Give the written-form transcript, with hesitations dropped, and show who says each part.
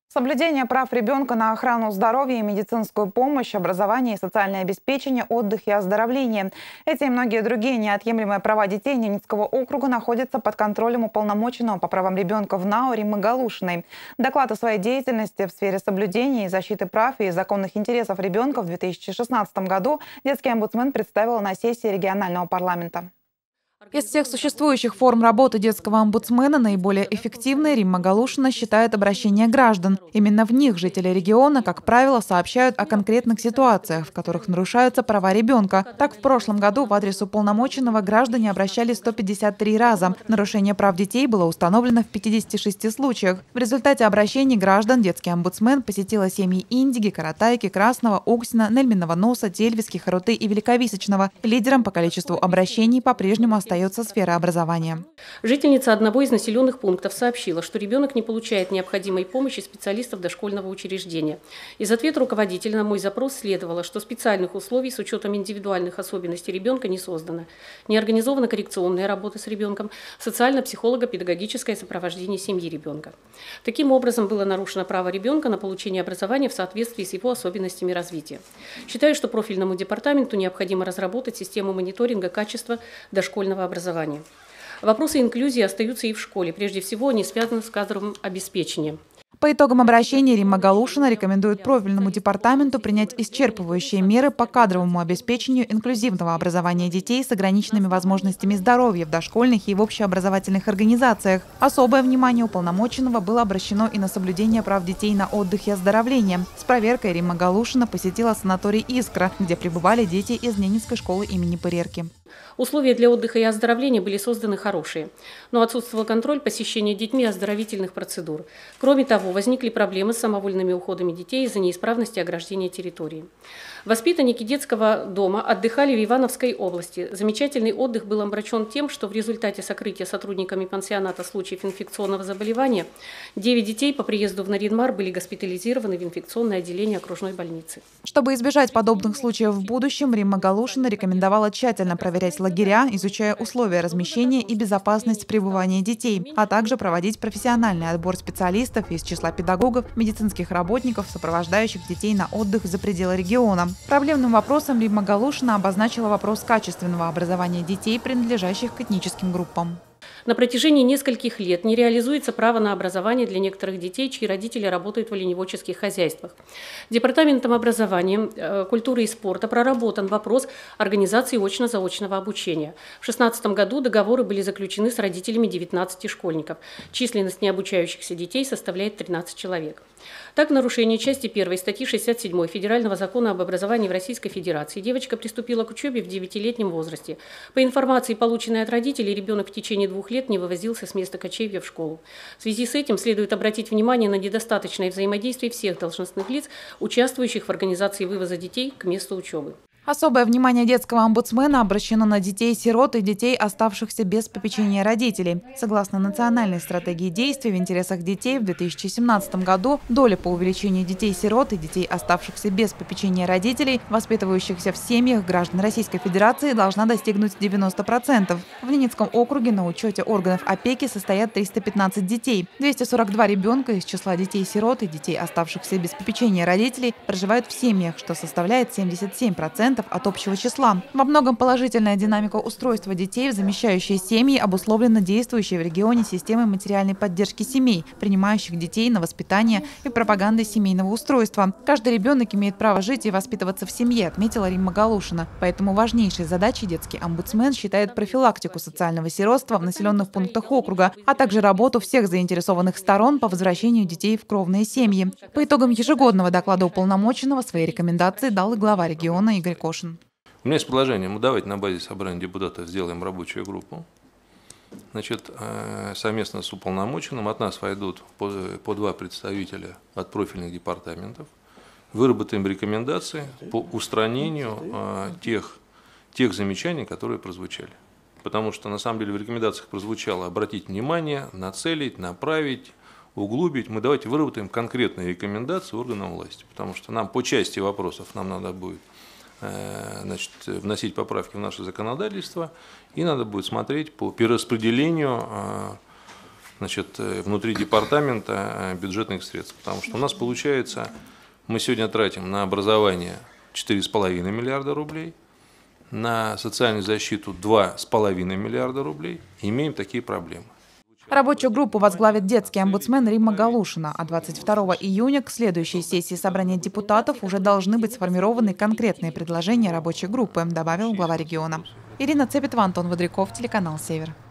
Speaker 1: Соблюдение прав ребенка на охрану здоровья и медицинскую помощь, образование и социальное обеспечение, отдых и оздоровление. Эти и многие другие неотъемлемые права детей Ненецкого округа находятся под контролем уполномоченного по правам ребенка в НАО Риммы Галушиной. Доклад о своей деятельности в сфере соблюдения и защиты прав и законных интересов ребенка в 2016 году детский омбудсмен представил на сессии регионального парламента.
Speaker 2: Из всех существующих форм работы детского омбудсмена наиболее эффективной Римма Галушина считает обращение граждан. Именно в них жители региона, как правило, сообщают о конкретных ситуациях, в которых нарушаются права ребенка. Так, в прошлом году в адрес уполномоченного граждане обращались 153 раза. Нарушение прав детей было установлено в 56 случаях. В результате обращений граждан детский омбудсмен посетила семьи Индиги, Каратайки, Красного, Уксина, Нельминого Носа, Тельвиски, Харуты и Великовисочного. Лидером по количеству обращений по-прежнему остается сфера образования.
Speaker 3: Жительница одного из населенных пунктов сообщила, что ребенок не получает необходимой помощи специалистов дошкольного учреждения. Из ответа руководителя на мой запрос следовало, что специальных условий с учетом индивидуальных особенностей ребенка не создано. Не организована коррекционная работа с ребенком, социально-психолого-педагогическое сопровождение семьи ребенка. Таким образом, было нарушено право ребенка на получение образования в соответствии с его особенностями развития. Считаю, что профильному департаменту необходимо разработать систему мониторинга качества дошкольного образования. Вопросы инклюзии остаются и в школе. Прежде всего, они связаны с кадровым обеспечением.
Speaker 2: По итогам обращения Римма Галушина рекомендует профильному департаменту принять исчерпывающие меры по кадровому обеспечению инклюзивного образования детей с ограниченными возможностями здоровья в дошкольных и в общеобразовательных организациях. Особое внимание уполномоченного было обращено и на соблюдение прав детей на отдых и оздоровление. С проверкой Римма Галушина посетила санаторий «Искра», где пребывали дети из Ненецкой школы имени Пырерки.
Speaker 3: Условия для отдыха и оздоровления были созданы хорошие, но отсутствовал контроль посещения детьми оздоровительных процедур. Кроме того, возникли проблемы с самовольными уходами детей из-за неисправности ограждения территории. Воспитанники детского дома отдыхали в Ивановской области. Замечательный отдых был омрачен тем, что в результате сокрытия сотрудниками пансионата случаев инфекционного заболевания 9 детей по приезду в Нарьян-Мар были госпитализированы в инфекционное отделение окружной больницы.
Speaker 2: Чтобы избежать подобных случаев в будущем, Римма Галушина рекомендовала тщательно проверять лагеря, изучая условия размещения и безопасность пребывания детей, а также проводить профессиональный отбор специалистов из числа педагогов, медицинских работников, сопровождающих детей на отдых за пределы региона. Проблемным вопросом Римма Галушина обозначила вопрос качественного образования детей, принадлежащих к этническим группам.
Speaker 3: На протяжении нескольких лет не реализуется право на образование для некоторых детей, чьи родители работают в оленеводческих хозяйствах. Департаментом образования, культуры и спорта проработан вопрос организации очно-заочного обучения. В 2016 году договоры были заключены с родителями 19 школьников. Численность необучающихся детей составляет 13 человек. Так, в нарушении части 1 статьи 67 Федерального закона об образовании в Российской Федерации девочка приступила к учебе в 9-летнем возрасте. По информации, полученной от родителей, ребенок в течение 2 лет не вывозился с места кочевья в школу. В связи с этим следует обратить внимание на недостаточное взаимодействие всех должностных лиц, участвующих в организации вывоза детей к месту учебы.
Speaker 2: Особое внимание детского омбудсмена обращено на детей-сирот и детей, оставшихся без попечения родителей. Согласно национальной стратегии действий в интересах детей в 2017 году доля по увеличению детей-сирот и детей, оставшихся без попечения родителей, воспитывающихся в семьях граждан Российской Федерации, должна достигнуть 90%. В Ненецком округе на учете органов опеки состоят 315 детей. 242 ребенка из числа детей-сирот и детей, оставшихся без попечения родителей, проживают в семьях, что составляет 77% от общего числа. Во многом положительная динамика устройства детей в замещающие семьи обусловлена действующей в регионе системой материальной поддержки семей, принимающих детей на воспитание и пропагандой семейного устройства. Каждый ребенок имеет право жить и воспитываться в семье, отметила Римма Галушина. Поэтому важнейшей задачей детский омбудсмен считает профилактику социального сиротства в населенных пунктах округа, а также работу всех заинтересованных сторон по возвращению детей в кровные семьи. По итогам ежегодного доклада уполномоченного свои рекомендации дал и глава региона Игорь Кошин.
Speaker 4: У меня есть предложение, мы давайте на базе собрания депутатов сделаем рабочую группу. Значит, совместно с уполномоченным от нас войдут по 2 представителя от профильных департаментов. Выработаем рекомендации по устранению тех замечаний, которые прозвучали. Потому что на самом деле в рекомендациях прозвучало обратить внимание, нацелить, направить, углубить. Мы давайте выработаем конкретные рекомендации органам власти. Потому что нам по части вопросов нам надо будет вносить поправки в наше законодательство, и надо будет смотреть по перераспределению значит, внутри департамента бюджетных средств. Потому что у нас получается, мы сегодня тратим на образование 4,5 миллиарда рублей, на социальную защиту 2,5 миллиарда рублей, и имеем такие проблемы.
Speaker 2: Рабочую группу возглавит детский омбудсмен Римма Галушина, а 22 июня к следующей сессии собрания депутатов уже должны быть сформированы конкретные предложения рабочей группы, добавил глава региона. Ирина Цепетова, Антон Водряков, телеканал «Север».